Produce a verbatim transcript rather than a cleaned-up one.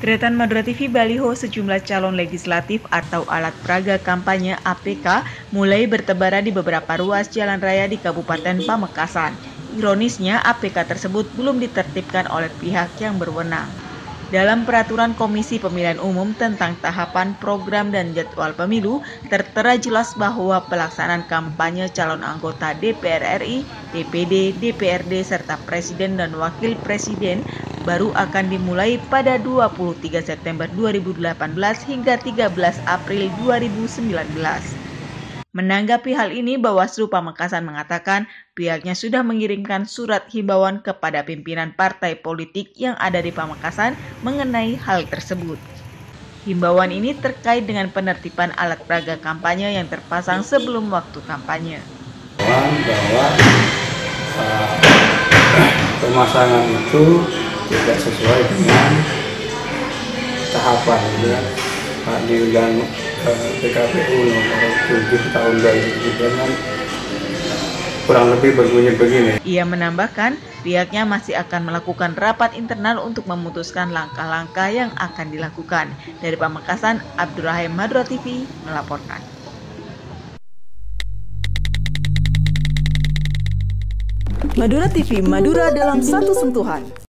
Deretan Madura T V baliho sejumlah calon legislatif atau alat peraga kampanye A P K mulai bertebaran di beberapa ruas jalan raya di Kabupaten Pamekasan. Ironisnya, A P K tersebut belum ditertibkan oleh pihak yang berwenang. Dalam peraturan Komisi Pemilihan Umum tentang tahapan program dan jadwal pemilu, tertera jelas bahwa pelaksanaan kampanye calon anggota D P R R I, D P D, D P R D, serta Presiden dan Wakil Presiden baru akan dimulai pada dua puluh tiga September dua ribu delapan belas hingga tiga belas April dua ribu sembilan belas. Menanggapi hal ini, Bawaslu Pamekasan mengatakan pihaknya sudah mengirimkan surat himbauan kepada pimpinan partai politik yang ada di Pamekasan mengenai hal tersebut. Himbauan ini terkait dengan penertiban alat peraga kampanye yang terpasang sebelum waktu kampanye. Bahwa uh, pemasangan itu tidak sesuai dengan tahapan ya, di undang P K P U nomor tujuh tahun dua ribu tujuh belas kurang lebih berbunyi begini. Ia menambahkan pihaknya masih akan melakukan rapat internal untuk memutuskan langkah-langkah yang akan dilakukan. Dari Pamekasan, Abdurrahim, Madura T V melaporkan. Madura T V, Madura dalam satu sentuhan.